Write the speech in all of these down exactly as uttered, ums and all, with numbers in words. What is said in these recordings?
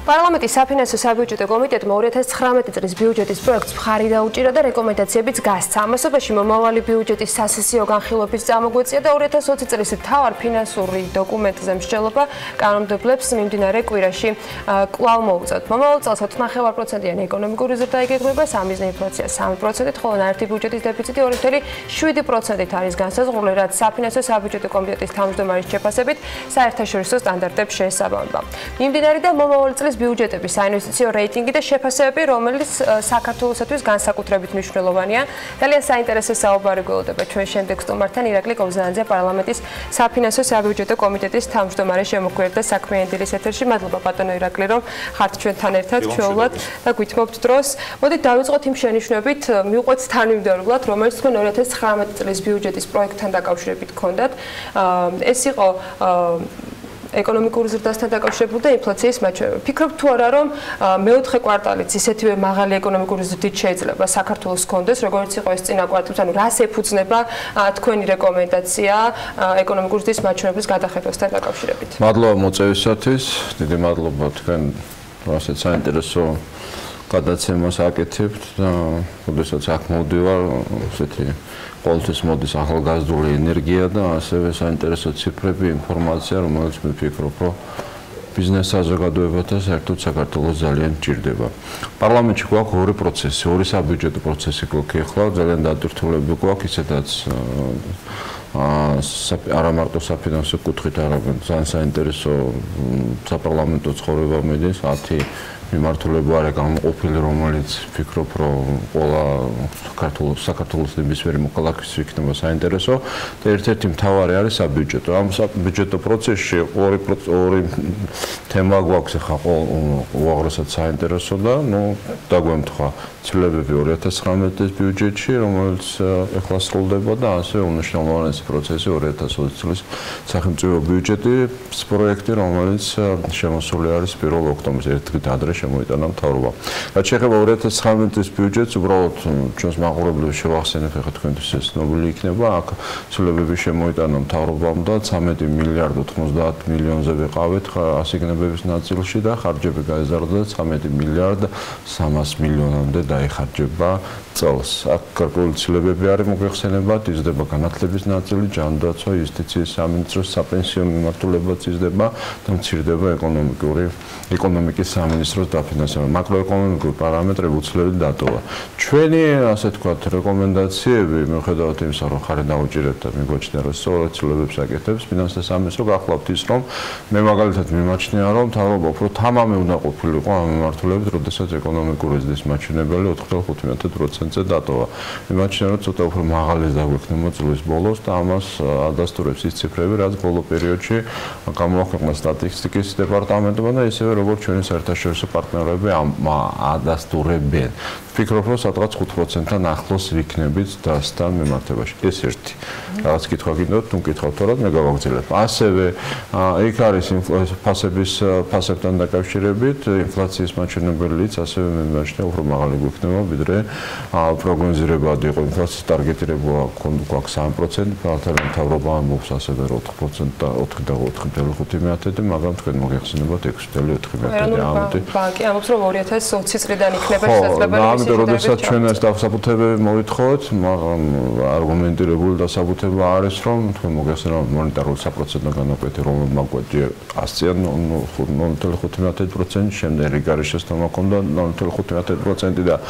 პარლამენტის საფინანსო საბიუჯეტო კომიტეტმა ორი ათას ცხრამეტი წლის ბიუჯეტის პროექტს მხარი დაუჭირა და რეკომენდაციებიც გასცა. ამასობაში მომავალი ბიუჯეტის სასესიო განხილვების წამოგვეწია და ორი ათას ოცი წლის მთავარ ფინანსური დოკუმენტზე მსჯელობა კანონმდებლებს მიმდინარე კვირაში კვლავ მოუწევთ. მომავალ წელს ოთხ ნახევარ პროცენტიანი ეკონომიკური ზრდა იგეგმება, სამიზნე ინფლაცია სამი პროცენტით, ხოლო ნაერთი ბიუჯეტის დეფიციტი ორი ათას შვიდი პროცენტით არის განსაზღვრული, რაც საფინანსო საბიუჯეტო კომიტეტის თავმჯდომარის შეფასებით საერთაშორისო სტანდარტებს შეესაბამება. მიმდინარე და მომავალი წლის ბიუჯეტების საინვესტიციო რეიტინგი და შეფასებები, რომელიც საქართველოსათვის განსაკუთრებით მნიშვნელოვანია. ძალიან საინტერესო საუბარი გველოდება ჩვენ შემდეგ სტუმართან ირაკლი კობზანაძე, პარლამენტის საფინანსო საბიუჯეტო კომიტეტის თავმჯდომარე შემოგვიერთდა საქმიანი დილის ეთერში. მადლობა ბატონო ირაკლი, რომ ხართ ჩვენთან ერთად ჩვეულად და გვითმობთ დროს. მოდით დავიწყოთ იმ შენიშვნებით, მივყვეთ თანმიმდევრულად, რომელიც თქვენ ორი ათას ცხრამეტი წლის ბიუჯეტის პროექტთან დაკავშირებით გქონდათ. ეს იყო ეკონომიკური ზრდასთან დაკავშირებული და ინფლაციის მაჩვენებელი. ფიქრობ თუ არა, რომ მეოთხე კვარტალიც ისეთივე მაღალი ეკონომიკური ზრდით შეიძლება საქართველოს გქონდეს, როგორც იყო ეს წინა კვარტალს, ანუ რას ეფუძნება თქვენი რეკომენდაცია ეკონომიკური ზრდის მაჩვენებლის გადახედვასთან დაკავშირებით? მადლობა მოწვევისათვის, დიდი მადლობა თქვენ ასეთ საინტერესო გადაცემას აკეთებთ და როდესაც აქ მოვდივარ, ესეთი ყოველთვის მოდის ახალგაზრდული ენერგია და ასევე საინტერესო ციფრები, ინფორმაცია, რომელიც მე ვფიქრობ, რომ ბიზნეს საზოგადოებათა საერთოდ საქართველოს ძალიან ჭირდება. პარლამენტში გვაქვს ორი პროცესი, ორი საბიუჯეტო პროცესი გვაქვს ახლა, ძალიან დატვირთულები გვაქვს, ისედაც არა მარტო საფინანსო კუთხით, არამედ ძალიან საინტერესო საპარლამენტო ცხოვრება მიდის, ათი მიმართულება არის გამოყოფილი, რომელიც ვფიქრობ, რომ ყველა საქართველოს საქართველოს ნებისმიერი მოქალაქის იქნება საინტერესო და ერთ-ერთი მთავარი არის საბიუჯეტო. ამ საბიუჯეტო პროცესში ორი ორი თემა გვაქვს ახლა უაღრესად საინტერესო და ნუ დაგვემთხვა ცვლილებები ორი ათას ცხრამეტი წლის ბიუჯეტში, რომელიც ახლა სრულდება და ასევე უმნიშვნელოვანესი პროცესი ორი ათას ოცი წლის სახელმწიფო ბიუჯეტის პროექტი, რომელიც შემოსული არის პირველ ოქტომბერს, ერთ დღით ადრე შემოიტანა მთავრობა. რაც შეეხება ორი ათას ცხრამეტი წლის ბიუჯეტს, უბრალოდ ჩვენს მაყურებლებს შევახსენებ, ახლა თქვენთვის ეს ცნობილი იქნება, აქ ცვლილებები შემოიტანა მთავრობამ და ცამეტი მილიარდ ოთხმოცდაათ მილიონზე ვიყავით ასიგნებების ნაწილში და ხარჯები გაეზარდა ცამეტი მილიარდ სამას მილიონამდე დაიხარჯება წელს. აქ გარკვეული ცვლილებები არის მოგვეხსენებათ, იზრდება განათლების ნაწილი, ჯანდაცვა, იუსტიციის სამინისტროს საპენსიო მიმართულებაც იზრდება და მცირდება ეკონომიკური ეკონომიკის სამინისტროს დაფინანსება. მაკროეკონომიკური პარამეტრები უცვლელად დატოვა. ჩვენი, ასე ვთქვათ, რეკომენდაციები, მიუხედავად იმისა, რომ ხარი დაუჭირებთ და მიგვაჩნია, რომ სწორად ცვლილებებს აკეთებს, ფინანსთა სამინისტრო გახლავთ ის, რომ მე მაგალითად მიმაჩნია, რომ მთავრობა უფრო თამამი უნდა ყოფილიყო ამ მიმართულებით, როდესაც ეკონომიკური ზრდის მაჩვენებელი ოთხ ათას ხუთმეტ პროცენტზე დატოვა. მიმაჩნია, რომ ცოტა უფრო მაღალი დაგვექნება წლის ბოლოს და ამას ადასტურებს ის ციფრები, რაც ბოლო პერიოდში გამოაქვეყნა სტატისტიკის დეპარტამენტმა და ისევე როგორც ჩვენი საერთაშორისო პარტნიორები ადასტურებენ. ვფიქრობ, რომ სადღაც ხუთ პროცენტთან ახლოს ვიქნებით დასთან მიმართებაში. ეს ერთი. რაღაც კითხვა გინდათ, თუ მკითხავთ თორად, მე გავაგრძელებ. ასევე იქ არის ფასების ფასებთან დაკავშირებით, ინფლაციის მაჩვენებელიც, ასევე მე მიმაჩნია, უფრო მაღალი გვექნება, ვიდრე პროგნოზირებად იყო. ინფლაციის ტარგეტირება გვაქვს სამი პროცენტი, ფართობი მთავრობა ამბობს ასევე ოთხ პროცენტს და ოთხი და ოთხი ათას ხუთი მეათედი, მაგრამ თქვენ მოგეხსენებათ ექვსი ათას ოთხი მეათედი ამიტომ. ბანკი ამბობს, რომ ორი ათას ოცი წლიდან იქნება შესაძლებელი ამიტომ როდესაც ჩვენ ეს დასაბუთებები მოვითხოთ, მაგრამ არგუმენტირებული დასაბუთება არის, რომ თქვენ მოგეხსენებათ მონეტარული საპროცენტო განაკვეთი, რომელმა გვაჭია ასწია ნული ათას ხუთი პროცენტი, შემდეგ რიგარიშესთან მაქონდა ნული ათას ხუთი პროცენტი და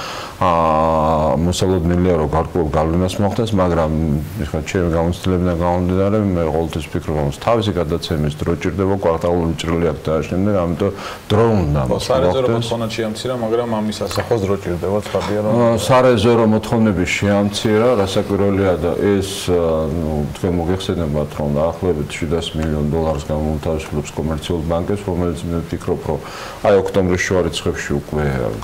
მოსალოდნელია, რომ გარკვეულ გავლენას მოხდეს, მაგრამ ეხლა ჩემი გამოცდილებიდან გამომდინარე, მე ყოველთვის ვფიქრობ, რომ თავისი გადაცემის დრო ჭირდება, კვარტალური ჭრილი აქვს და შემდეგ, ამიტომ დრო უნდა მოხდეს. სარეზერვო მოთხოვნა შეამცირა, მაგრამ ამის ასახოს დრო ჭირდება, ცხადია, რომ სარეზერვო მოთხოვნები შეამცირა, რასაკვირველია და ეს, ნუ თქვენ მოგეხსენებათ, რომ დაახლოებით შვიდას მილიონ დოლარს გამოუთავისუფლებს კომერციულ ბანკებს, რომელიც მე ვფიქრობ, რომ აი ოქტომბრის შუა რიცხვებში უკვე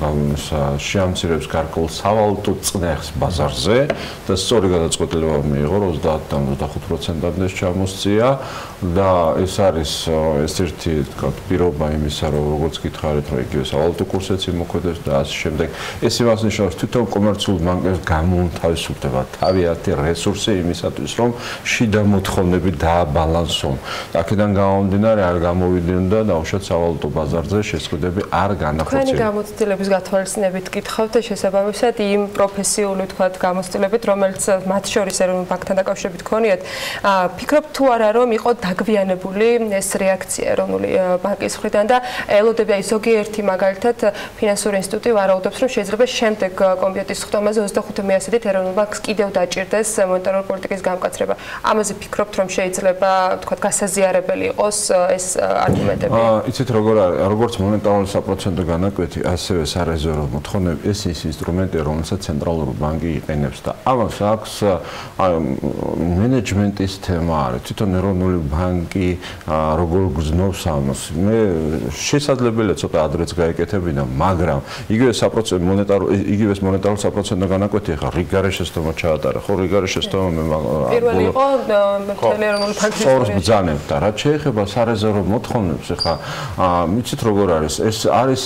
შეამცირებს გარკვეულ სავალუტო წნეხს ბაზარზე და სწორი გადაწყვეტილება მიიღო ოცდაათიდან ოცდახუთ პროცენტამდე ჩამოსწია და ეს არის ეს ერთი თქვა პირობა იმისა, რომ როგორც გითხარით, რომ იგივე სავალუტო კურსიც იმოქმედებს და ასე შემდეგ. ეს იმას იმას ნიშნავს თვითონ კომერციულ ბანკებს გამოუთავისუფლდება თავიანთი რესურსი იმისათვის რომ შიდა მოთხოვნები დააბალანსონ. აქედან გამომდინარე არ გამოვიდნენ და დაუშვათ სავალუტო ბაზარზე შესყიდები არ განახორციელეს. თქვენი გამოცდილების გათვალისწინებით გითხავთ და შესაბამისად იმ პროფესიული თქვათ გამოცდილებით რომელიც მათ შორის ეროვნულ ბანკთან დაკავშირებით გქონიათ, ფიქრობთ თუ არა რომ იყო დაგვიანებული ეს რეაქცია ეროვნული ბანკის მხრიდან და ელოდები აი ზოგიერთი მაგალითად ფინანსური ინსტიტუტი ვარაუდობს რომ შეიძლება შემდეგ კომიტეტის ხდომაზე ოცდახუთი მეასედით ეროვნულ ბანკს კიდევ დაჭირდეს მონეტარული პოლიტიკის გამკაცრება. ამაზე ფიქრობთ რომ შეიძლება თქვათ გასაზიარებელი იყოს ეს არგუმენტები? იცით როგორ არის, როგორც მონეტარული საპროცენტო განაკვეთი, ასევე სარეზერვო მოთხოვნები, ეს ის ინსტრუმენტია, რომელსაც ცენტრალური ბანკი იყენებს და ამას აქვს მენეჯმენტის თემა არის. თვითონ ეროვნული ბანკი როგორ გრძნობს ამას. მე შესაძლებელია ცოტა ადრეც გაეკეთებინა, მაგრამ იგივე საპროცენტო მონეტარული იგივე მონეტარული საპროცენტო განაკვეთი ხარ რიგ გარეშესტომა ჩაატარა. ხო, რიგ გარეშესტომა მე პირველი იყო მთელი ეროვნული ბანკის სწორს ბრძანებდა. რაც შეეხება სარეზერვო მოთხოვნებს, ხა მიცით როგორ არის? ეს არის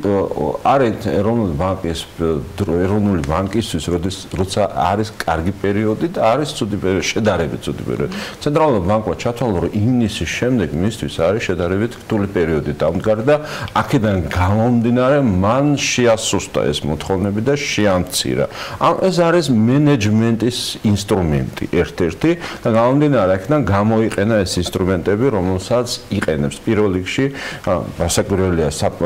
არის ეროვნული ბანკის ეროვნული ბანკისთვის, როცა არის კარგი პერიოდი და არის ცუდი პერიოდი, შედარებით ცუდი პერიოდი. ცენტრალურ ბანკმა ჩათვალა, რომ ივნისის შემდეგ მისთვის არის შედარებით რთული პერიოდი დამდგარი და აქედან გამომდინარე მან შეასუსტა ეს მოთხოვნები და შეამცირა. ამ ეს არის მენეჯმენტის ინსტრუმენტი ერთ-ერთი და გამომდინარე აქედან გამოიყენა ეს ინსტრუმენტები, რომელსაც იყენებს პირველ რიგში გასაკვირველია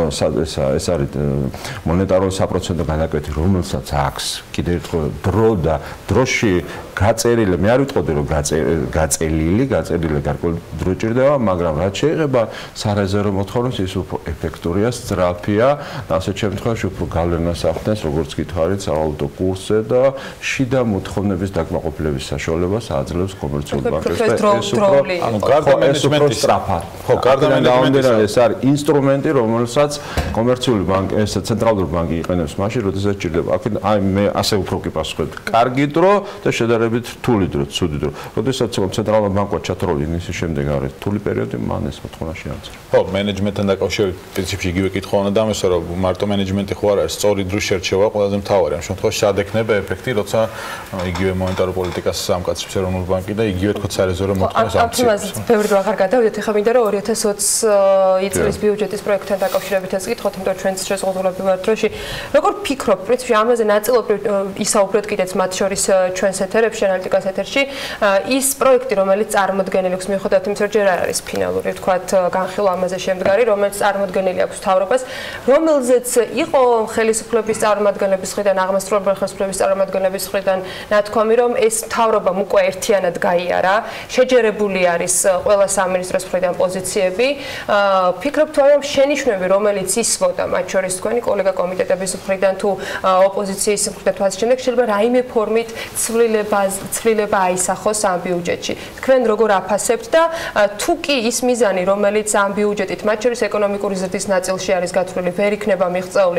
ეს არის მონეტარული საპროცენტო განაკვეთი, რომელსაც აქვს კიდევ ერთხელ დრო და დროში გაწერილი, მე არ ვიტყოდი რომ გაწელილი, გაწელილი გარკვეული დრო ჭირდება, მაგრამ რაც შეეხება სარეზერვო მოთხოვნებს, ის უფრო ეფექტურია, სწრაფია, ასეთ შემთხვევაში უფრო გავლენას ახდენს, როგორც გითხარით, სავალუტო კურსზე და შიდა მოთხოვნების დაკმაყოფილების საშუალებას აძლევს კომერციულ ბანკებს და ეს უფრო ანუ გარდა მენეჯმენტის სწრაფად. ხო, გარდა მენეჯმენტის ეს არის ინსტრუმენტი, რომელსაც კომერციული ბანკი, ეს ცენტრალური ბანკი იყენებს მაშინ, როდესაც ჭირდება. აქ აი მე ასე უფრო კი პასუხობ. კარგი დრო და შედარებით რთული დრო, ცუდი დრო. როდესაც ცენტრალურ ბანკმა ჩათროლი იმის შემდეგ არის რთული პერიოდი, მან ეს მოთხოვნა შეამცირა. ხო, მენეჯმენტთან დაკავშირებით პრინციპში იგივე კითხვა უნდა დამესვა, რომ მარტო მენეჯმენტი ხო არ არის, სწორი დრო შერჩევა ყველაზე მთავარი. ამ შემთხვევაში სად ექნება ეფექტი, როცა იგივე მონეტარულ პოლიტიკას ამკაცრებს ეროვნული ბანკი და იგივე თქო სარეზერვო მოთხოვნას ამცირებს. ამ თემაზე ბევრი აღარ გადავიდეთ, ეხლა მინდა რომ ორი ათას ოცი წლის ბიუჯეტის პროექტთან დაკავშირებით ეს კითხოთ, იმიტომ რომ ჩვენც შეზღუდულები ვართ დროში. როგორ ფიქრობთ, პრინციპში ამაზე ნაწილობრივ ისაუბრეთ კიდეც მათ შორის ჩვენს ეთერებში, ანალიტიკას ეთერში, ის პროექტი, რომელიც წარმოდგენილი აქვს მიუხედავად იმისა, რომ ჯერ არ არის ფინალური, ვთქვათ, განხილვა ამაზე შემდგარი, რომელიც წარმოდგენილი აქვს მთავრობას, რომელზეც იყო ხელისუფლების წარმომადგენლების მხრიდან, აღმასრულებელი ხელისუფლების წარმომადგენლების მხრიდან ნათქვამი, რომ ეს მთავრობამ უკვე ერთიანად გაიარა, შეჯერებული არის ყველა სამინისტროს მხრიდან პოზიციები. ფიქრობთ თუ არა, რომ შენიშვნები, რომელიც ისვოდა მათ შორის თქვენი კოლეგა კომიტეტების მხრიდან თუ ოპოზიციის მხრიდან თუ ასე შემდეგ, შეიძლება რაიმე ფორმით ცვლილება ცვლილება აისახოს ამ ბიუჯეტში. თქვენ როგორ აფასებთ და თუ კი ის მიზანი, რომელიც ამ ბიუჯეტით მათ შორის ეკონომიკური ზრდის ნაწილში არის გათვლილი, ვერ იქნება მიღწეული,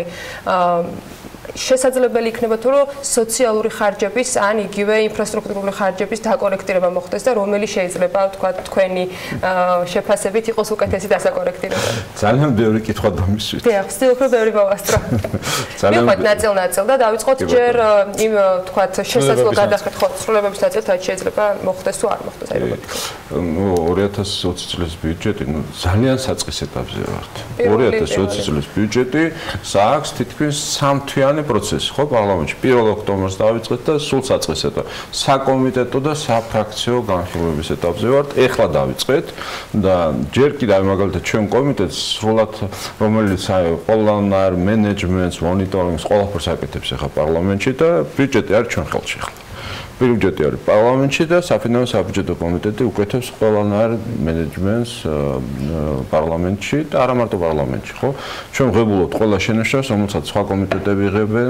შესაძლებელი იქნება თუ რომ სოციალური ხარჯების ან იგივე ინფრასტრუქტურული ხარჯების დაკორექტირება მოხდეს და რომელი შეიძლება თქვა თქვენი შეფასებით იყოს უკეთესი დასაკორექტირება. ძალიან ბევრი კითხვა დამისვით. დიახ, ვცდილობ რომ ბევრი გავასწრო. ძალიან ნაწილ-ნაწილ და დავიწყოთ ჯერ იმ თქვა შესაძლო გადახეთ ხო ცვლილებების ნაწილით რაც შეიძლება მოხდეს თუ არ მოხდეს აი როგორ. ნუ ორი ათას ოცი წლის ბიუჯეტი ნუ ძალიან საწყის ეტაპზე ვართ. ორი ათას ოცი წლის ბიუჯეტი საქმეს თითქმის სამთვიანი პროცესი ხო პარლამენტში პირველ ოქტომბერს დავიწყეთ და სულ საწყის ეტაპზე საკომიტეტო და საფრაქციო განხილვების ეტაპზე ვართ. ეხლა დავიწყეთ და ჯერ კიდევ მაგალითად ჩვენ კომიტეტს სრულად რომელიც ყველანაირ მენეჯმენტს, მონიტორინგს ყველაფერს აკეთებს ახლა პარლამენტში და ბიუჯეტი არის ჩვენ ხელში ახლა. ბიუჯეტი არის პარლამენტში და საფინანსო საბიუჯეტო კომიტეტი უკეთებს ყველანაირ მენეჯმენტს პარლამენტში და არა მარტო პარლამენტში, ხო? ჩვენ ვღებულობთ ყველა შენობებს, რომელსაც სხვა კომიტეტები იღებენ,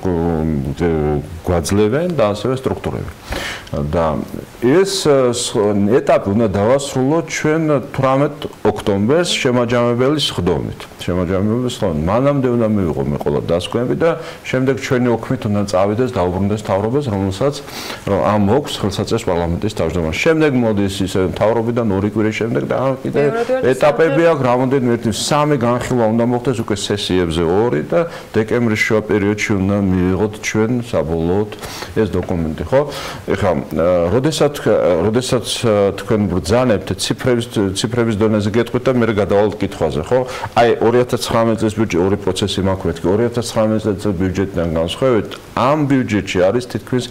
გვაძლევენ და ასევე სტრუქტურები. და ეს ეტაპი უნდა დავასრულოთ ჩვენ თვრამეტ ოქტომბერს შემაჯამებელი სხდომით. შემაჯამებელი სხდომით. მანამდე უნდა მივიღო მე ყველა დასკვნები და შემდეგ ჩვენი ოქმით უნდა წავიდეს დაუბრუნდეს მთავრობას, რომელსაც რომ ამ მოქვს ხელსაწყოს პარლამენტის თავმჯდომარე. შემდეგ მოდის ისე მთავრობიდან ორი კვირის შემდეგ და კიდე ეტაპები აქვს, რამოდენიმე ერთი სამი განხილვა უნდა მოხდეს უკვე სესიებზე ორი და დეკემბრის შუა პერიოდში უნდა მიიღოთ ჩვენ საბოლოოდ ეს დოკუმენტი, ხო? ეხლა, როდესაც როდესაც თქვენ ბრძანებთ ციფრების ციფრების დონეზე გეტყვით და მე გადავალთ კითხვაზე, ხო? აი ორი ათას ცხრამეტი წლის ბიუჯეტი ორი პროცესი მაქვს მეთქი. ორი ათას ცხრამეტი წლის ბიუჯეტიდან განსხვავებით, ამ ბიუჯეტში არის თითქმის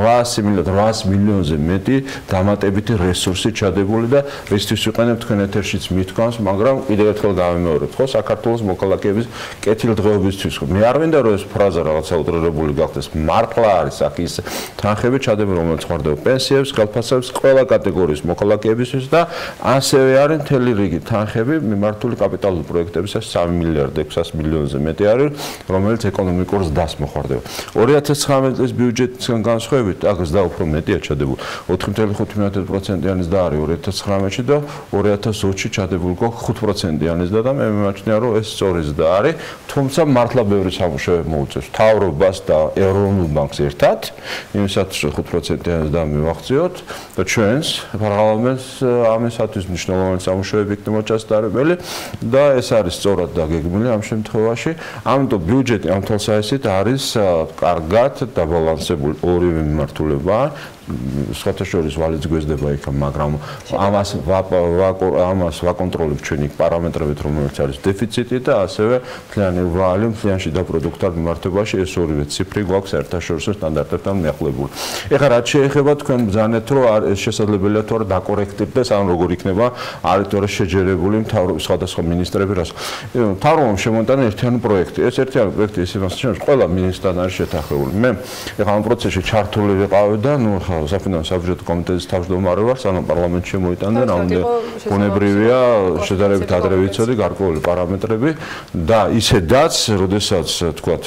რვაასი მილიონზე მეტი დამატებითი რესურსი ჩადებული და რისთვის ვიყენებ თქვენ ეთერშიც მithქვამს, მაგრამ კიდევ ერთხელ გავიმეორებ, ხო? საქართველოს მოქალაქეების კეთილდღეობისთვის. მე არ მინდა რომ ეს ფრაზა რაღაცა უტრირებული გახდეს. მართლა არის აქ ის თანხები ჩადებული, რომელიც ხარდება პენსიებს, გალფასებს, ყველა კატეგორიის მოქალაქეებისთვის და ასევე არის მთელი რიგი თანხები მიმართული კაპიტალურ პროექტებისას სამი მილიარდი ექვსასი მილიონზე მეტი არის, რომელიც ეკონომიკურ ზრდას მოხარდება. ორი ათას ცხრამეტი წლის ბიუჯეტისგან განსხვავებით, აქ ზრდა უფრო მეტია ჩადებული. ოთხი კoma ხუთი პროცენტიანი ზრდა არის ორი ათას ცხრამეტში და ორი ათას ოცი ჩადებული გვაქვს ხუთ პროცენტიანი ზრდა და მე მიმაჩნია რომ ეს სწორი ზრდა არის, თუმცა მართლა ბევრი სამუშაო მოუწევს მთავრობას და ეროვნულ ბანკს ერთად, იმისათვის რომ ხუთ პროცენტიანი ზრდა მივახციოთ და ჩვენს პარლამენტს ამისათვის მნიშვნელოვანი სამუშაოები იქნება ჩასწარებელი და ეს არის სწორად დაგეგმილი ამ შემთხვევაში. ამიტომ ბიუჯეტი ამ თვალსაზრისით არის კარგად დაბალანსებული ორივე მიმართულება. სხვათაშორის ვალიც გვესდება იქ, მაგრამ ამას ამას ვაკონტროლებთ ჩვენი პარამეტრებით, რომელიც არის დეფიციტი და ასევე მთლიანი ვალი მთლიანში და პროდუქტად მიმართებაში ეს ორივე ციფრი გვაქვს საერთაშორისო სტანდარტებთან მიახლებული. ეხლა რაც შეეხება თქვენ ბრძანეთ, რომ ეს შესაძლებელია თუ არა დაკორექტირდეს, ან როგორ იქნება არის თუ არა შეჯერებული მთავრობის სხვადასხვა მინისტრები რას. მთავრობამ შემოიტანა ერთიანი პროექტი. ეს ერთიანი პროექტი ის იმას ნიშნავს, ყველა მინისტრთან არის შეთანხმებული. მე ეხლა ამ პროცესში ჩართული ვიყავი და ნუ საფინანსო საბუჯეტო კომიტეტის თავმჯდომარე ვარ, სანამ პარლამენტში მოიტანდა, რამოდენიმე ბუნებრივია შედარებით ადრე ვიცოდი გარკვეული პარამეტრები და ისედაც, როდესაც თქვათ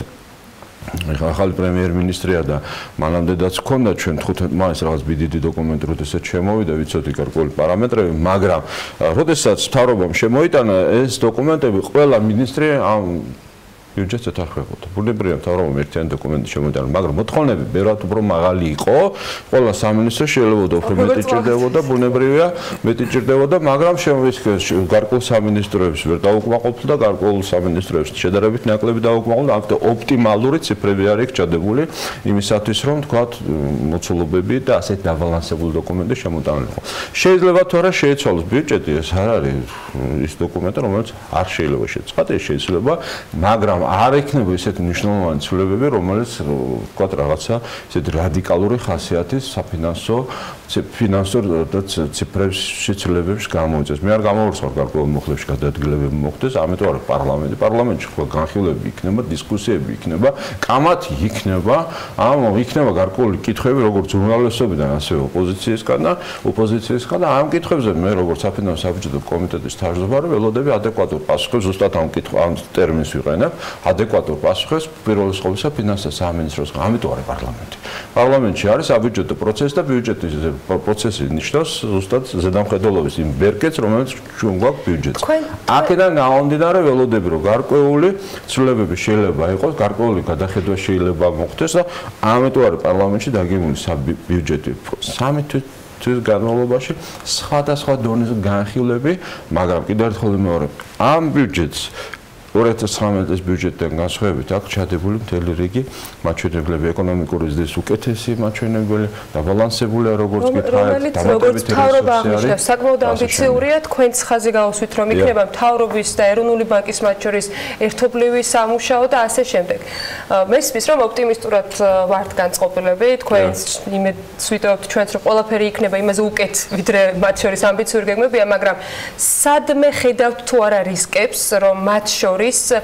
ახალი პრემიერ-მინისტრია და მანამდეაც ჰქონდა ჩვენ თხუთმეტ მაისს რაღაც ბიდიდი დოკუმენტი, როდესაც შემოვიდა, ვიცოდი გარკვეული პარამეტრები, მაგრამ როდესაც მთავრობამ შემოიტანა ეს დოკუმენტები, ყველა მინისტრი ამ ბიუჯეტს ეთანხმებოდა. ბუნებრივია მთავრობამ ერთიანი დოკუმენტი შემოიტანა, მაგრამ მოთხოვნები ბევრად უფრო მაღალი იყო. ყველა სამინისტრო შეიძლება უფრო მეტი ჭირდებოდა, ბუნებრივია მეტი ჭირდებოდა, მაგრამ შემოვიწყეს გარკვეულ სამინისტროებს ვერ დაუკმაყოფილდა, გარკვეულ სამინისტროებს შედარებით ნაკლები დაუკმაყოფილდა. ამიტომ ოპტიმალური ციფრები არის ჩადებული იმისათვის, რომ თქვათ მოცულობები და ასეთ დაბალანსებული დოკუმენტი შემოტანილიყო. შეიძლება თუ არა შეეცვალოს ბიუჯეტი, ეს არ არის ის დოკუმენტი, რომელიც არ შეიძლება შეცვალოს, შეიძლება, მაგრამ არ იქნება ისეთი მნიშვნელოვანი ცვლილებები, რომელიც ვთქვათ რაღაცა ისეთი რადიკალური ხასიათის საფინანსო ფინანსურ და ციფრებში ცვლილებებს გამოიწვევს. მე არ გამოვარცხავ გარკვეულ მოხლებში გადაადგილებები მოხდეს, ამიტომ არის პარლამენტი. პარლამენტში ხო განხილვები იქნება, დისკუსიები იქნება, კამათი იქნება, ამ იქნება გარკვეული კითხვები, როგორც ჟურნალისტებიდან, ასევე ოპოზიციისგან და ოპოზიციისგან და ამ კითხვებზე მე როგორც საფინანსო საბუჯეტო კომიტეტის თავმჯდომარე ველოდები ადეკვატურ პასუხებს, ზუსტად ამ კითხვა ამ ტერმინს ვიყენებ, ადეკვატურ პასუხებს პირველ რიგში ფინანსთა სამინისტროს. ამიტომ არის პარლამენტი. პარლამენტში არის საბუჯეტო პროცესი და ბიუჯეტის პროცესი ნიშნავს ზუსტად ზედამხედველობის იმ ბერკეტს, რომელიც ჩვენ გვაქვს ბიუჯეტს. აქედან გამომდინარე ველოდები, რომ გარკვეული ცვლილებები შეიძლება იყოს, გარკვეული გადახედვა შეიძლება მოხდეს და ამიტომ არის პარლამენტში დაგეგმილი საბიუჯეტო სამი თვის განმავლობაში სხვადასხვა დონის განხილვები, მაგრამ კიდევ ერთხელ ვიმეორებ, ამ ბიუჯეტს ორი ათას ცხრამეტი წლის ბიუჯეტიდან განსხვავებით აქვს ჩადებული მთელი რიგი მაჩვენებლები, ეკონომიკური ზრდის უკეთესი მაჩვენებელი, დაბალანსებულია როგორც გითხარით, დამატებითი რესურსი, საკმაოდ ამბიციურია, თქვენც ხაზი გავუსვით, რომ იქნება მთავრობის და ეროვნული ბანკის მათ შორის ერთობლივი სამუშაო და ასე შემდეგ. მესმის, რომ ოპტიმისტურად ვართ განწყობილები, თქვენც იმედს ვიტოვებთ ჩვენც, რომ ყველაფერი იქნება იმაზე უკეთ, ვიდრე მათ შორის ამბიციური გეგმებია, მაგრამ სადმე ხედავთ თუ არა რისკებს, რომ მათ შორის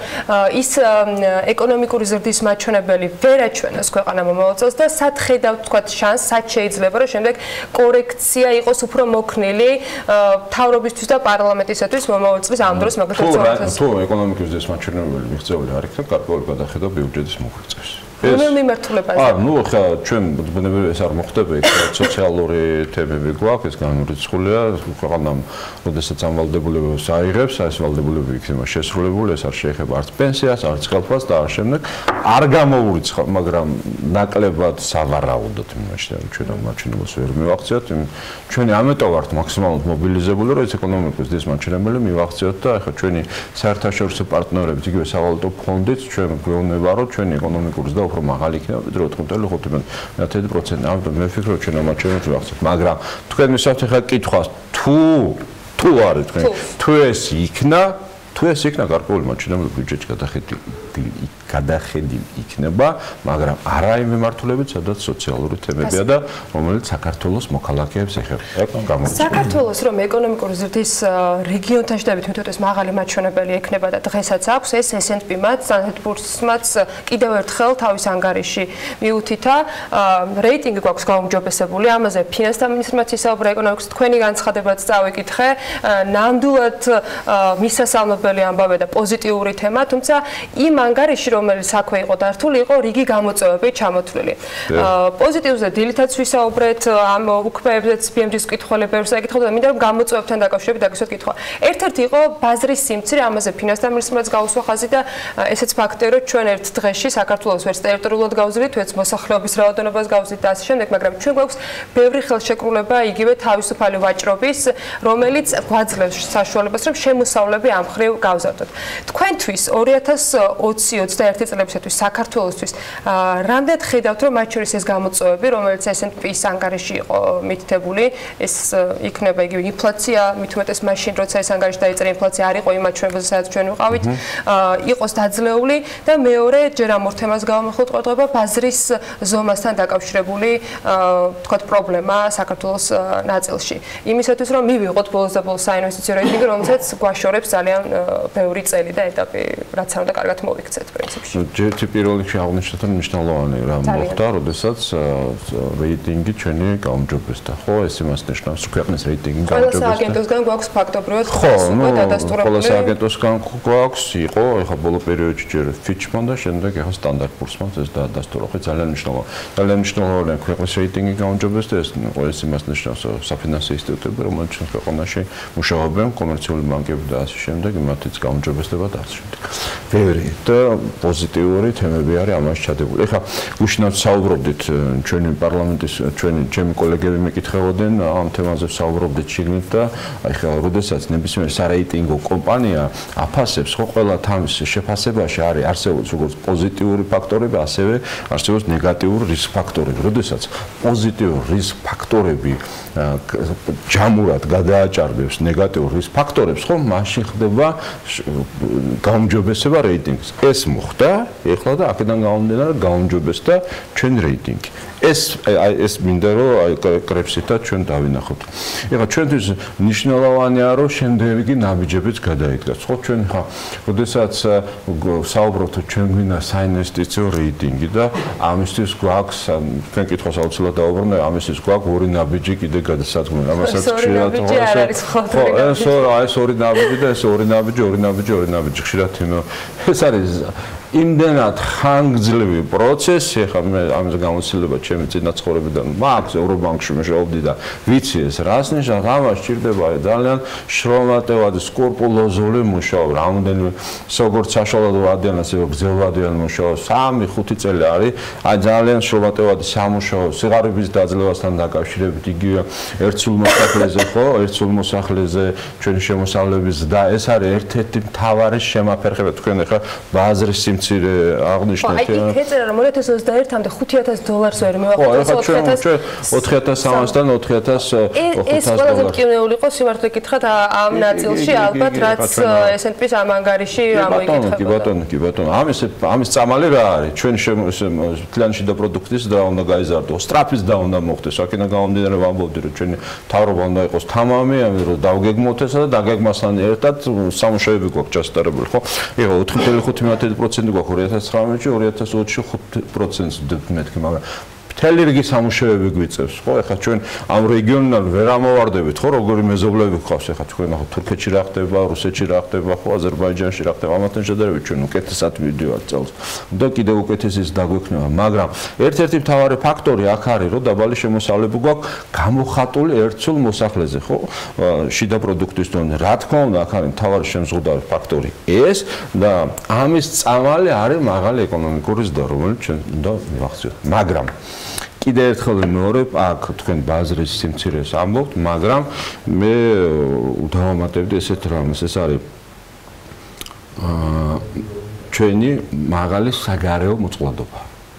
ის ეკონომიკური ზრდის მაჩვენებელი ვერ აჩვენოს ქვეყანა მომავალ წელს და სად ხედავთ თქვათ შანსს, სად შეიძლება რომ შემდეგ კორექცია იყოს უფრო მოქნილი მთავრობისთვის და პარლამენტისათვის მომავალ წლის ამ დროს მაგალითად თუ ეკონომიკური ზრდის მაჩვენებელი მიღწეული არ იქნება, გარკვეული გადახედვა ბიუჯეტის მოგვიწევს. რომელ მიმართულებაზე? აა, ნუ ხა ჩვენ ბუნებრივია ეს არ მოხდება, იქ სოციალური თემები გვაქვს, ეს განურიცხულია, ქვეყანამ, როდესაც ამ ვალდებულებებს აიღებს, ეს ვალდებულებები იქნება შესრულებული, ეს არ შეეხება არც პენსიას, არც ხელფასს და არ შემდეგ არ გამოურიცხავ, მაგრამ ნაკლებად სავარაუდოდ იმაშია, ჩვენ ამ მაჩვენებელს ვერ მივახციოთ, ჩვენი ამიტომ ვართ მაქსიმალურად მობილიზებული, რომ ეს ეკონომიკის დისმაჩვენებელი მივახციოთ და ახლა ჩვენი საერთაშორისო პარტნიორებით, იგივე სავალუტო ფონდით ჩვენ გვეუბნება, რომ ჩვენი ეკონომიკური ზრდა უფრო მაღალი იქნება, ვიდრე ოთხ კoma ხუთი პროცენტი. ამიტომ მე ვფიქრობ, ჩვენ ამ მაჩვენებელს ვახციოთ, მაგრამ თქვენ მისავთ ახლა კითხვას, თუ თუ არის თქვენ, თუ ეს იქნა, თუ ეს იქნა გარკვეული მაჩვენებელი ბიუჯეტში გადახედი გადახედი იქნება, მაგრამ არა იმ მიმართულებით, სადაც სოციალური თემებია და რომელიც საქართველოს მოქალაქეებს ეხება. საქართველოს რომ ეკონომიკური ზრდის რეგიონთან შედარებით მეთოდოს მაღალი მაჩვენებელი ექნება და დღესაც აქვს ეს S and P-მაც, Standard Poor's-მაც კიდევ ერთხელ თავის ანგარიში მიუთითა, რეიტინგი გვაქვს გაუმჯობესებული, ამაზე ფინანსთა მინისტრმაც ისაუბრა ეკონომიკის თქვენი განცხადებაც წავიკითხე, ნამდვილად მისასალმებელი ამბავი და პოზიტიური თემა, თუმცა იმ ანგარიში რომელიც საქმე იყო დართული, იყო რიგი გამოწვევები ჩამოთვლილი. პოზიტივზე დილითაც ვისაუბრეთ, ამ უქმეებზეც B M G-ს კითხველები ბევრს აკითხავდა და მინდა რომ გამოწვევებთან დაკავშირებით დაგისვათ კითხვა. ერთ-ერთი იყო ბაზრის სიმცირე, ამაზე ფინანსთა მინისტრმაც გაუსვა ხაზი და ესეც ფაქტია, რომ ჩვენ ერთ დღეში საქართველოს ვერც ტერიტორიულად გავზრდით, ვერც მოსახლეობის რაოდენობას გავზრდით და ასე შემდეგ, მაგრამ ჩვენ გვაქვს ბევრი ხელშეკრულება იგივე თავისუფალი ვაჭრობის, რომელიც გვაძლევს საშუალებას, რომ შემოსავლები ამ ხრივ გავზარდოთ. თქვენთვის ორი ათას ოცი ოცდაერთი წლებისათვის საქართველოსთვის რამდენად ხედავთ, რომ მათ შორის ეს გამოწვევები, რომელიც S and P-ის ანგარიში იყო მითითებული, ეს იქნება იგივე ინფლაცია, მით უმეტეს მაშინ, როცა ეს ანგარიში დაიწერა, ინფლაცია არ იყო იმ მაჩვენებელზე, სადაც ჩვენ ვიყავით, იყოს დაძლეული და მეორე, ჯერ ამ ორ თემას გავამახვილოთ ყურადღება, ბაზრის ზომასთან დაკავშირებული, თქვათ, პრობლემა საქართველოს ნაწილში. იმისათვის, რომ მივიღოთ ბოლოს და ბოლოს საინვესტიციო რეიტინგი, რომელსაც გვაშორებს ძალიან ბევრი წელი და ეტაპი, რაც არ უნდა კარგად მოვიქცეთ პრინციპში. ჯერ პირველ რიგში აღნიშნეთ, რომ მნიშვნელოვანი რა მოხდა, როდესაც რეიტინგი ჩვენი გაუმჯობესდა. ხო, ეს იმას ნიშნავს, რომ ქვეყნის რეიტინგი გაუმჯობესდა. ყველა სააგენტოსგან გვაქვს ფაქტობრივად ხო, დადასტურებული. ყველა სააგენტოსგან გვაქვს, იყო, ეხლა ბოლო პერიოდში ჯერ Fitch-მან და შემდეგ ეხლა Standard Poor's-მან ეს დადასტურა. ხო, ძალიან მნიშვნელოვანი. ძალიან მნიშვნელოვანია ქვეყნის რეიტინგი გაუმჯობესდა, ეს ეს იმას ნიშნავს, რომ საფინანსო ინსტიტუტები, რომელიც ჩვენ ქვეყანაში მუშაობენ, კომერციული ბანკები და ასე შემდეგ, იმათიც გაუმჯობესდება და ასე შემდეგ. ბევრი და პოზიტიური თემები არის ამას ჩადებული. ეხლა უშინავ საუბრობდით ჩვენი პარლამენტის ჩვენი ჩემი კოლეგები მეკითხებოდნენ ამ თემაზე საუბრობდით შიგნით და ეხლა როდესაც ნებისმიერ სარეიტინგო კომპანია აფასებს, ხო, ყველა თავის შეფასებაში არის არსებობს როგორც პოზიტიური ფაქტორები, ასევე არსებობს ნეგატიური რისკ ფაქტორები. როდესაც პოზიტიური რისკ ფაქტორები ჯამურად გადააჭარბებს ნეგატიურ რისკ ფაქტორებს, ხო, მაშინ ხდება გაუმჯობესება რეიტინგის. ეს მოხდა, ეხლა და აქედან გამომდინარე გაუმჯობესდა ჩვენ რეიტინგი. ეს ეს მინდა რომ აი კრებსითაც ჩვენ დავინახოთ. ეხლა ჩვენთვის მნიშვნელოვანია რომ შემდეგი ნაბიჯებიც გადაიდგას. ხო, ჩვენ ხა როდესაც საუბრობთ ჩვენ გვინდა საინვესტიციო რეიტინგი და ამისთვის გვაქვს თქვენ კითხავს აუცილებლად დაუბრუნდა, ამისთვის გვაქვს ორი ნაბიჯი კიდე გადასადგმელი. ამასაც ხშირად ხო ეს ეს ორი ნაბიჯი და ეს ორი ნაბიჯი, ორი ნაბიჯი, ორი ნაბიჯი ხშირად ეს არის იმდენად ხანგრძლივი პროცესი, ეხლა მე ამაზე გამოცდილება ჩემი წინაცხოვრებიდან მაქვს ევრობანკში მუშაობდი და ვიცი ეს რას ნიშნავს, ამას სჭირდება ძალიან შრომატევადი, სკრუპულოზული მუშაობა, რამდენიმე როგორც საშუალო ადამიანს, ისე გრძელვადიან მუშაობს, სამი ხუთი წელი არის, აი ძალიან შრომატევადი სამუშაო, სიღარიბის დაძლევასთან დაკავშირებით, იგივე ერთსულ მოსახლეზე, ხო, ერთსულ მოსახლეზე ჩვენი შემოსავლების და ეს არის ერთ-ერთი მთავარი შემაფერხება თქვენ ეხლა ბაზრის მცირე აღნიშნეთ. აი, იქ ეწერა რომ ორი ათას ოცდაერთამდე ხუთი ათას დოლარს ვერ მივახციოთ ოთხი ათას სამასთან ოთხი ათას ოთხი ათას ეს ყველაზე მტკივნეული იყო სიმართლე გითხრათ ამ ნაწილში ალბათ რაც S and P-ს ამ ანგარიში ამოიკითხება. კი ბატონო, კი ბატონო. ამის ამის წამალი რა არის? ჩვენ თლიანში და პროდუქტის და უნდა გაიზარდოს, სტრაფის და უნდა მოხდეს. აქედან გამომდინარე ვამბობდი რომ ჩვენი თავრობა უნდა იყოს თამამი, ამიტომ რომ დავგეგმოთ ესა და დაგეგმასთან ერთად სამუშაოები გვაქვს ჩასტარებული, ხო? ეხლა ოთხი ხუთი პროცენტი გვაქვს ორი ათას ცხრამეტში, ორი ათას ოცში ხუთი პროცენტს მეთქი, მაგრამ მთელი რიგი სამუშაოები გვიწევს, ხო? ეხლა ჩვენ ამ რეგიონიდან ვერ ამოვარდებით, ხო, როგორი მეზობლები გვყავს, ეხლა თქვენ ახლა თურქეთში რა ხდება, რუსეთში რა ხდება, ხო, აზერბაიჯანში რა ხდება, ამათთან შედარებით ჩვენ უკეთესად მივდივართ წელს. და კიდევ უკეთესიც დაგვექნება, მაგრამ ერთ-ერთი მთავარი ფაქტორი აქ არის, რომ დაბალი შემოსავლები გვაქვს გამოხატული ერთსულ მოსახლეზე, ხო? შიდა პროდუქტის დონე. რა თქმა უნდა, აქ არის მთავარი შემზღუდარი ფაქტორი ეს და ამის წამალი არის მაღალი ეკონომიკური ზრდა, რომელიც ჩვენ უნდა მივახციოთ. მაგრამ კიდევ ერთხელ მეორე, აქ თქვენ ბაზრის სიმცირეს ამბობთ, მაგრამ მე დავამატებდი ესეთ რამეს, ეს არის აა ჩვენი მაღალი საგარეო მოწყვლადობა.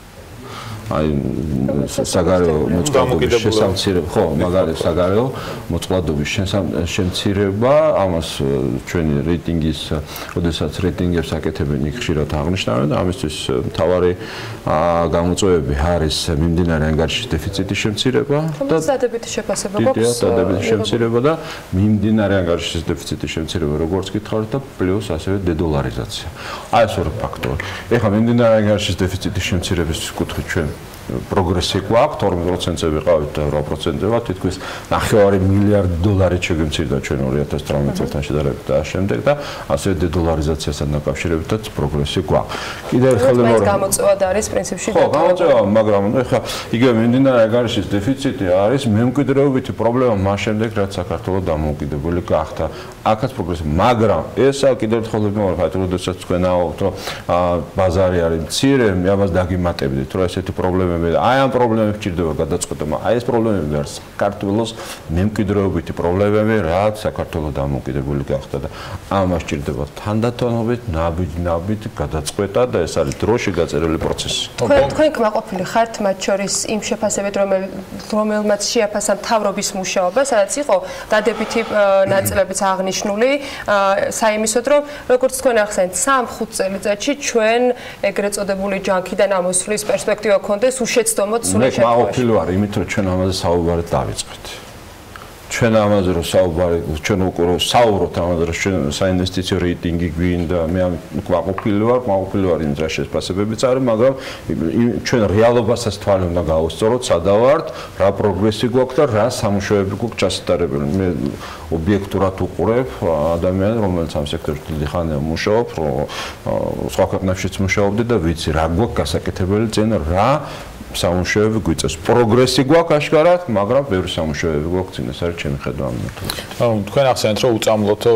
აი საგარეო მოწყვლადობის შესამცირება, ხო, მაგარი საგარეო მოწყვლადობის შემცირება, ამას ჩვენი რეიტინგის, ოდესაც რეიტინგებს აკეთებენ, იქ ხშირად აღნიშნავენ და ამისთვის მთავარი გამოწვევები არის მიმდინარე ანგარიშის დეფიციტის შემცირება და დადებითი შეფასება გვაქვს. დადებითი შემცირება და მიმდინარე ანგარიშის დეფიციტის შემცირება, როგორც გითხარით და პლუს ასევე დედოლარიზაცია. აი ეს ორი ფაქტორი. ეხლა მიმდინარე ანგარიშის დეფიციტის შემცირების კუთხით ჩვენ პროგრესი გვაქვს, თორმეტ პროცენტზე ვიყავით და რვა პროცენტზე ვართ, თითქმის ნახევარი მილიარდი დოლარი შეგვიმცირდა ჩვენ ორი ათას თვრამეტ წელთან შედარებით და შემდეგ და ასევე დედოლარიზაციასთან დაკავშირებითაც პროგრესი გვაქვს. კიდევ ერთხელ მეორე გამოწვევად არის პრინციპში ხო, გამოწვევა, მაგრამ ეხლა იგივე მიმდინარე ანგარიშის დეფიციტი არის მემკვიდრეობითი პრობლემა მას შემდეგ, რაც საქართველოს დამოუკიდებელი გახდა. აქაც პროგრესი, მაგრამ ესა კიდევ ერთხელ მეორე ხარ, როდესაც თქვენ აღვთ, რომ ბაზარი არის მცირე, მე ამას დაგიმატებდით, რომ ესეთი პრობლემა აი ამ პრობლემებს ჭირდება გადაწყვეტა, აი ეს პრობლემები არის საქართველოს მემკვიდრეობითი პრობლემები, რაც საქართველოს დამოუკიდებელი გახდა და ამას ჭირდება თანდათანობით, ნაბიჯ-ნაბიჯ გადაწყვეტა და ეს არის დროში გაწერილი პროცესი. თქვენ თქვენ კმაყოფილი ხართ მათ შორის იმ შეფასებით, რომელმაც შეაფასა მთავრობის მუშაობა, სადაც იყო დადებითი ნაწილებიც აღნიშნული, საიმისოდ, რომ როგორც თქვენ ახსენეთ, სამ-ხუთ წელიწადში ჩვენ ეგრეთ წოდებული ჯანქიდან ამოსვლის პერსპექტივა გქონდეს უშეცდომოდ სულ შეფასება. მე მაყოფილი ვარ იმით, რომ ჩვენ ამაზე საუბარი დავიწყეთ. ჩვენ ამაზე რომ საუბარი, ჩვენ უკვე საუბრობთ ამაზე, რომ ჩვენ საინვესტიციო რეიტინგი გვინდა, მე ამ მაყოფილი ვარ, მაყოფილი ვარ იმ რა შეფასებებიც არის, მაგრამ ჩვენ რეალობასაც თვალე უნდა გავუსწოროთ, სადა ვართ, რა პროგრესი გვაქვს და რა სამუშაოები გვაქვს ჩასატარებელი. მე ობიექტურად უყურებ ადამიანს, რომელიც ამ სექტორში დიდი ხანია მუშაობს, სხვა ქვეყნებშიც მუშაობდი და ვიცი რა გვაქვს გასაკეთებელი წინ რა სამუშაოები გვიწევს. პროგრესი გვაქვს აშკარად, მაგრამ ბევრი სამუშაოები გვაქვს წინ, ეს არის ჩემი ხედვა ამ მეთოდით. ანუ თქვენ ახსენეთ, რომ უწამლოთო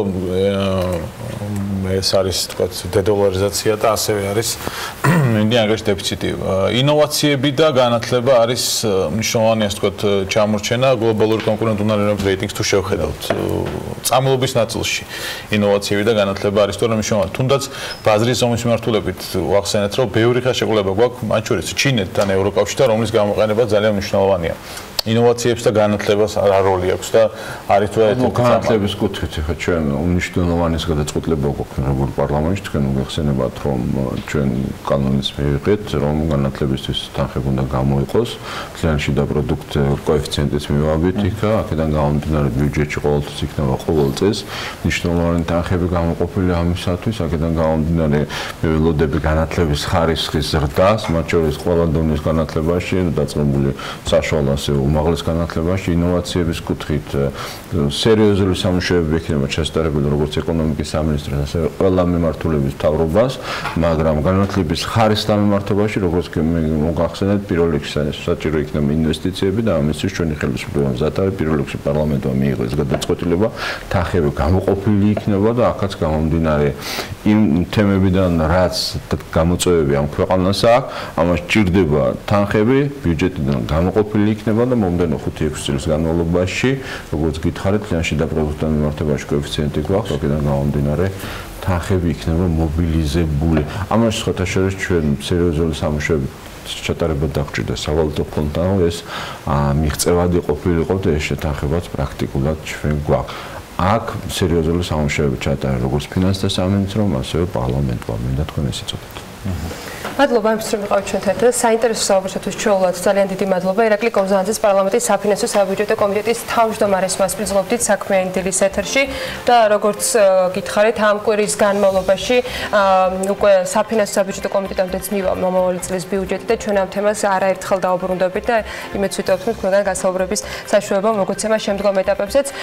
ეს არის თქვა დედოლარიზაცია და ასევე არის მიმდინარე ანგარიშის დეფიციტი. ინოვაციები და განათლება არის მნიშვნელოვანი, ასე თქვა, ჩამორჩენა გლობალური კონკურენტუნარიანობის რეიტინგს თუ შევხედავთ. წამლობის ნაწილში ინოვაციები და განათლება არის თორემ მნიშვნელოვანი. თუნდაც ბაზრის ზომის მიმართულებით ვახსენეთ, რომ ბევრი ხელშეკრულება გვაქვს, მათ შორის ჩინეთთან ევროკავშირთან, რომლის გამოყენება ძალიან მნიშვნელოვანია. ინოვაციებს და განათლებას რა როლი აქვს და არის თუ ერთ-ერთი განათლების კუთხით ხა ჩვენ უნიშნელოვანის გადაწყვეტილება გვაქვს როგორც პარლამენტში, თქვენ მოგეხსენებათ, რომ ჩვენ კანონის მივიღეთ, რომ განათლებისთვის თანხები უნდა გამოიყოს, ძალიან შიდა პროდუქტ კოეფიციენტიც მივაბით იქა, აქედან გამომდინარე ბიუჯეტში ყოველთვის იქნება ყოველ წელს მნიშვნელოვანი თანხები გამოყოფილი ამისათვის, აქედან გამომდინარე მე ველოდები განათლების ხარისხის ზრდას, მათ შორის ყველა დონის განათლებაში დაწყებული საშუალო ასევე უმაღლეს განათლებაში ინოვაციების კუთხით სერიოზული სამუშაოები ექნება ჩასატარებელი როგორც ეკონომიკის სამინისტროს, ასევე ყველა მიმართულების მთავრობას, მაგრამ განათლების ხარისხის დამემართებაში, როგორც მოგახსენეთ, პირველ რიგში საჭირო იქნება ინვესტიციები და ამისთვის ჩვენი ხელისუფლება მზად არის, პირველ რიგში პარლამენტმა მიიღო ეს გადაწყვეტილება, თანხები გამოყოფილი იქნება და აქაც გამომდინარე იმ თემებიდან, რაც გამოწვევები ამ ქვეყანას აქვს, ამას ჭირდება თანხები, ბიუჯეტიდან გამოყოფილი იქნება და მომდენო ხუთი-ექვსი წლის განმავლობაში, როგორც გითხარით, ძალიან შიდა პროდუქტთან მიმართებაში კოეფიციენტი გვაქვს, აქედან გამომდინარე თანხები იქნება მობილიზებული. ამას სხვათა შორის ჩვენ სერიოზული სამუშაოები ჩატარება დაგვჭირდა სავალუტო ფონდთან, ეს მიღწევადი ყოფილიყო და ეს შეთანხმებაც პრაქტიკულად ჩვენ გვაქვს. აქ სერიოზული სამუშაოები ჩატარდა როგორც ფინანსთა სამინისტრომ, ასევე პარლამენტმა, მინდა თქვენ ეს იცოდეთ. მადლობა იმისთვის რომ ვიყავით ჩვენთან ერთად. საინტერესო საუბრისათვის ჩვეულად ძალიან დიდი მადლობა ირაკლი კობზანიძის პარლამენტის საფინანსო საბიუჯეტო კომიტეტის თავმჯდომარეს მასპინძლობდით საქმიანი დილის ეთერში და როგორც გითხარით ამ კვირის განმავლობაში უკვე საფინანსო საბიუჯეტო კომიტეტამდეც მივა მომავალი წლის ბიუჯეტი და ჩვენ ამ თემას არაერთხელ დაუბრუნდებით და იმედს ვიტოვებთ თქვენგან გასაუბრების საშუალება მოგოცემა შემდგომ ეტაპებზეც.